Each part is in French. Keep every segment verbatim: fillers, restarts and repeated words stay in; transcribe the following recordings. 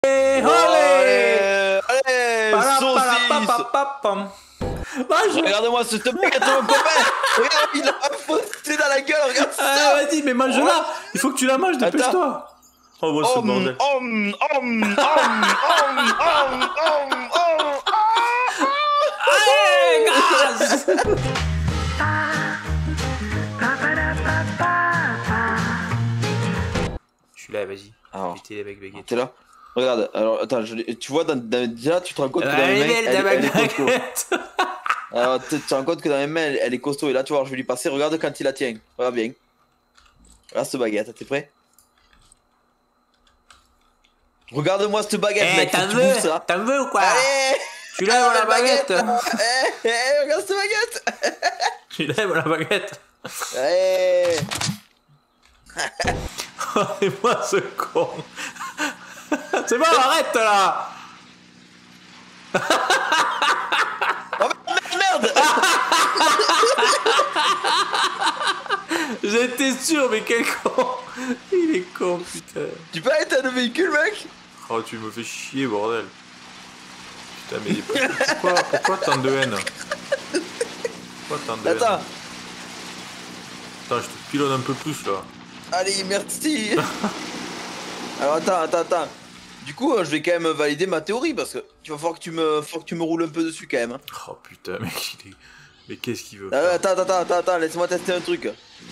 Allez, allez, allez, saucisse. Regarde-moi ce baguette, mon copain. Regarde, il a faussé dans la gueule, regarde ça. Ah, vas-y, mais mange-la. Il faut que tu la manges, dépêche-toi. Oh, bon, c'est Om, bordel. om, om, om, om, om, om, om. Allez, gaz. Je suis là, vas-y. Alors, Mettez les mecs baguettes. t'es là? Regarde, alors attends, je, tu vois, dans, dans, déjà tu te rends compte que dans Elle mes est mains, belle, elle, ta elle est costaud. baguette. Alors tu te rends compte que dans mes mains, elle, elle est costaud. Et là, tu vois, je vais lui passer, regarde quand il la tient. Regarde bien. Regarde cette baguette, t'es prêt? Regarde-moi cette baguette, Eh, mec, t'en tu veux? bouffes ça. T'en veux ou quoi? Allez, Tu lèves la baguette. Eh, eh, regarde cette baguette. Tu lèves la baguette. Allez. Oh, et moi ce con. C'est bon, arrête là. Oh merde. J'étais sûr, mais quel con. Il est con, putain. Tu peux arrêter le véhicule, mec? Oh, tu me fais chier, bordel. Putain, mais pourquoi, pourquoi tant de haine? Pourquoi tant de haine? Attends. Attends, je te pilonne un peu plus là. Allez, merci. Alors attends, attends, attends. Du coup, je vais quand même valider ma théorie parce que tu vas falloir que tu me, faut que tu me roules un peu dessus quand même. Oh putain, mec, il est... Mais qu'est-ce qu'il veut Ah, faire? attends, attends, attends, attends, laisse-moi tester un truc.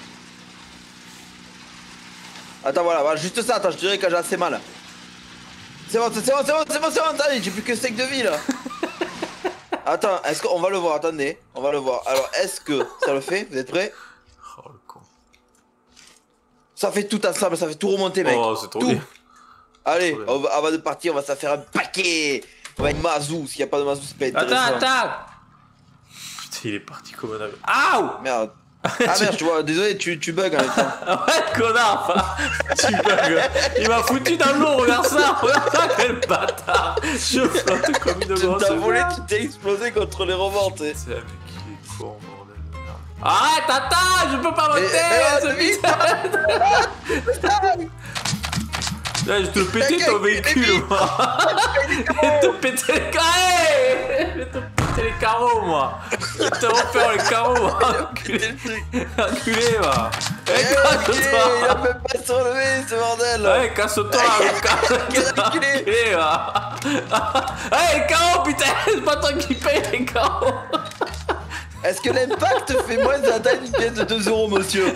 Attends, voilà, voilà, juste ça, attends, je dirais que j'ai assez mal. C'est bon, c'est bon, c'est bon, c'est bon, c'est bon, attendez, j'ai plus que steak de vie là. Attends, est-ce qu'on va le voir? Attendez, on va le voir. Alors, est-ce que ça le fait? Vous êtes prêts? Oh le con. Ça fait tout ensemble, ça fait tout remonter, mec. Oh, c'est trop tout. bien. Allez, Trop bien. on va, avant de partir, on va se faire un paquet. On va être mazou, s'il n'y a pas de mazou, c'est pas Attends, intéressant. attends. Putain, il est parti comme un avion. Aouh. Merde. Ah merde, tu vois, désolé, tu, tu bugs en même temps. Ouais, connard. Tu bugs. Il m'a foutu dans l'eau, regarde ça. Regarde ça, quel bâtard. Je flotte comme une Tu grosse t'as volé, merde. tu t'es explosé contre les remontes. Putain, mais qui est con, bordel de merde. Arrête, attends, je peux pas monter. mais, ce vite, putain. Là, je te péter ton véhicule, moi. Je vais te péter les carrés. Je vais te péter les carreaux, moi. Je vais te refaire les carreaux, moi. Enculé, enculé, moi. Eh, Eh, enculé, il a casse-toi. même pas se relever, ce bordel. Ouais, casse-toi, casse-toi. Quel enculé. Enculé, moi. Hey, les carreaux, putain. C'est pas toi qui paye les carreaux. Est-ce que l'impact fait moins de la taille d'une pièce de deux euros, monsieur?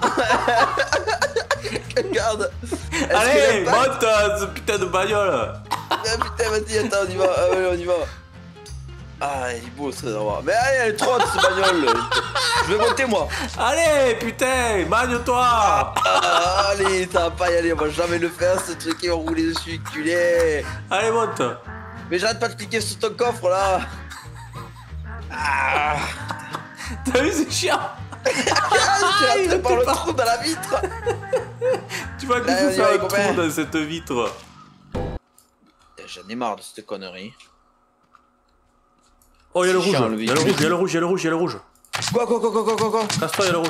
Regarde. Est-ce Allez, que l'impact- monte euh, ce putain de bagnole. Ah putain, vas-y, attends, on y va. Ah ouais, on y va. Ah, il est beau ça d'avoir. Mais allez, elle est trop ce bagnole. Je vais monter moi. Allez, putain, magne-toi. Ah, allez, ça va pas y aller, on va jamais le faire ce truc, ils vont rouler dessus, culé. Allez, monte. Mais j'arrête pas de cliquer sur ton coffre là. Ah, T'as vu, c'est chiant. ah je il suis était par le pas- trou dans la vitre. Tu vois qu'il Allez, faut on y faire va, un les copains. trou dans cette vitre. J'en ai marre de cette connerie. Oh, il y a le C'est rouge. chiant, le Il y a le rouge, il y a le rouge, il y a le rouge, il y a le rouge. Quoi, quoi, quoi, quoi, quoi, quoi, quoi? Casse-toi, il y a le rouge.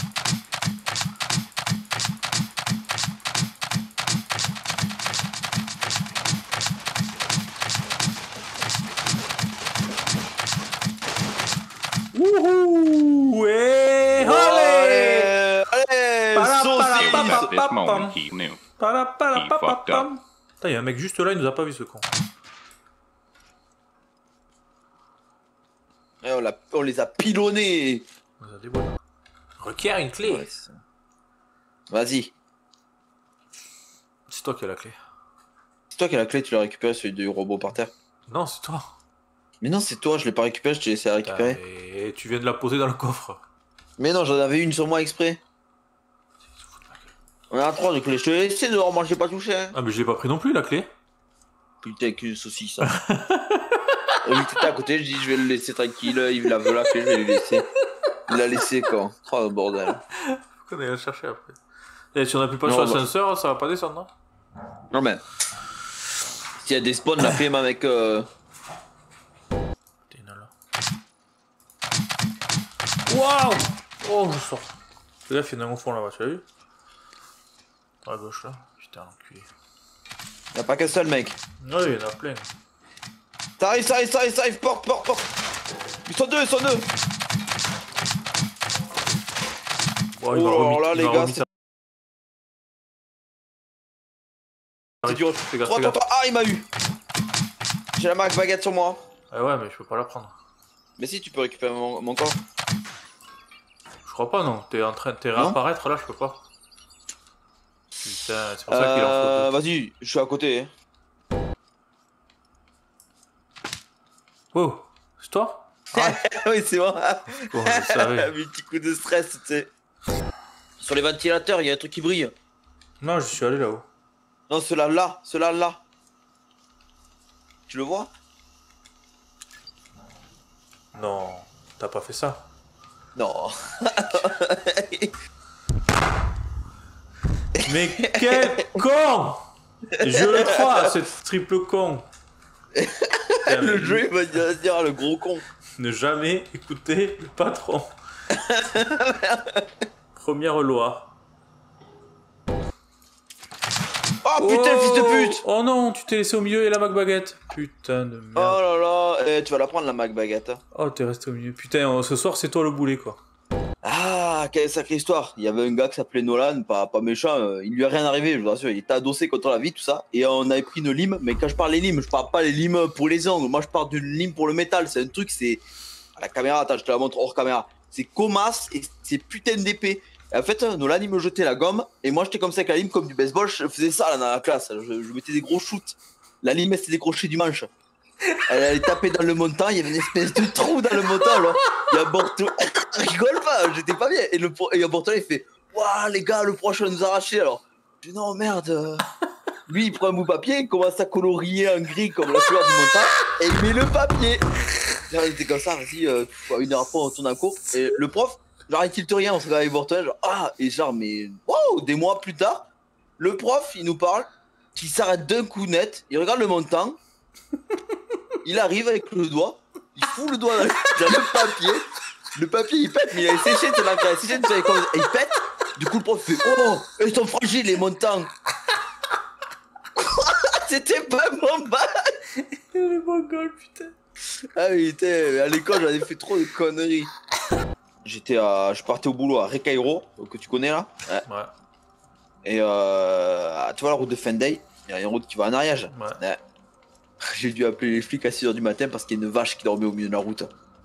Wouhou! Et olé! Allez, Para, saucisse. para, At this moment, he knew. Para, para, He pa, pa, fucked pam. Putain, il y a un mec juste là, il nous a pas vu ce con. Eh, on, l'a- on les a pilonnés. On nous a déboîté. Requiert une clé. Ouais, c'est- Vas-y. C'est toi qui as la clé. C'est toi qui as la clé, tu l'as récupéré celui du robot par terre. Non, c'est toi. Mais non, c'est toi, je l'ai pas récupéré, je t'ai laissé la récupérer. Et tu viens de la poser dans le coffre. Mais non, j'en avais une sur moi exprès. On en a trois, du coup, je te l'ai laissé dehors, moi je l'ai pas touché. Hein. Ah, mais je l'ai pas pris non plus, la clé. Putain, qu'une saucisse. Hein. Et lui, tout à côté, je dis, je vais le laisser tranquille, il la veut la clé, je vais lui laisser. Il l'a laissé quand? Oh, le bordel. Faut qu'on aille la chercher après. Et si on appuie pas Non, sur bah- l'ascenseur, ça va pas descendre, non? Non, mais. S'il y a des spawns, la flemme avec. Euh... T'es une là. Waouh! Oh, je sors. Fais gaffe, il y en a un au fond là-bas, tu as vu? À gauche là. Putain, l'enculé. Y'a pas qu'un seul mec. Oui, il y en a plein. Ça arrive, ça arrive, ça arrive, ça arrive, porte, porte, porte. Ils sont deux, ils sont deux. Oh, il va oh remis, là, il les va gars, remis ça. c'est dur. Fais gaffe, Attends, fais attends, gaffe. ah, il m'a eu. J'ai la marque baguette sur moi. Ah ouais, mais je peux pas la prendre. Mais si, tu peux récupérer mon, mon corps. Je crois pas, non. T'es en train de t'es Non. réapparaître là, je peux pas. Putain, c'est pour ça qu'il en faut Euh, deux. vas-y, je suis à côté. Hein. Oh, c'est toi? Ah, oui, c'est moi. bon, je savais. Un petit coup de stress, tu sais. Sur les ventilateurs, il y a un truc qui brille. Non, je suis allé là-haut. Non, ceux-là, là, ceux-là, là. Tu le vois? Non, t'as pas fait ça. Non. Mais quel con! Je le crois, ce triple con. Le jeu, il va dire, dire ah, le gros con. Ne jamais écouter le patron. Première loi. Oh putain, oh, fils de pute! Oh non, tu t'es laissé au milieu et la McBaguette. Putain de merde. Oh là là, eh, tu vas la prendre la Mac baguette. Oh, t'es resté au milieu. Putain, ce soir, c'est toi le boulet, quoi. Ah, quelle sacrée histoire. Il y avait un gars qui s'appelait Nolan, pas, pas méchant, euh, il lui a rien arrivé, je vous rassure, il était adossé contre la vie, tout ça. Et on avait pris une lime, mais quand je parle des limes, je parle pas les limes pour les ongles, moi je parle d'une lime pour le métal. C'est un truc, c'est. À la caméra, attends, je te la montre hors caméra. C'est comasse et c'est putain d'épée. Et en fait, Nolan il me jetait la gomme, et moi j'étais comme ça avec la lime, comme du baseball, je faisais ça là dans la classe. Je, je mettais des gros shoots. La lime, elle s'était décrochée du manche. Elle allait taper dans le montant, il y avait une espèce de trou dans le montant là. Il y a Borto, rigole pas, j'étais pas bien. Et le et il y a Borto, il fait waouh les gars, le proche va nous arracher alors. Je dis non merde. Lui il prend un bout de papier, il commence à colorier en gris comme la couleur du montant et il met le papier. Genre, il était comme ça, vas-y, euh, une heure après on retourne en cours. Et le prof, genre il tilte rien, on se regarde avec Borto, genre ah, et genre mais waouh, des mois plus tard, le prof il nous parle, qui s'arrête d'un coup net, il regarde le montant. Il arrive avec le doigt, il fout le doigt dans le, dans le papier, le papier il pète, mais il a séché de l'encre, il a séché de l'encre, et il pète, du coup le prof fait oh, ils sont fragiles les montants. C'était pas mon bac. Les mongols, putain. Ah oui, à l'école j'avais fait trop de conneries. J'étais à, je partais au boulot à Recairo, que tu connais là. Ouais. Ouais. Et euh, tu vois la route de Fenday, il y a une route qui va en Ariège. Ouais. Ouais. J'ai dû appeler les flics à six heures du matin parce qu'il y a une vache qui dormait au milieu de la route.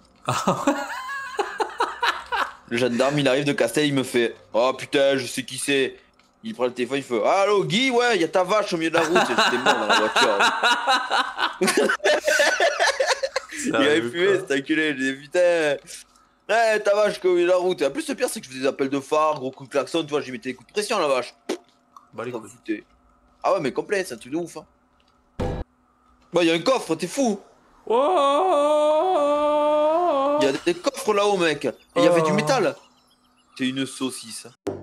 Le gendarme il arrive de Castel, il me fait oh putain, je sais qui c'est. Il prend le téléphone, il fait allô Guy, ouais, il y a ta vache au milieu de la route. J'étais mort dans la voiture. Il avait fumé, cet enculé. J'ai dit putain, ouais, ta vache au milieu de la route. Et en plus, le pire, c'est que je faisais des appels de phare, gros coups de klaxon, tu vois, j'y mettais des coups de pression à la vache. Bah, les couilles. Ah ouais, mais complet, c'est un truc de ouf. Hein. Bah, il y a un coffre, t'es fou. Oh, il y a des coffres là-haut, mec. Et il y avait du métal. T'es une saucisse.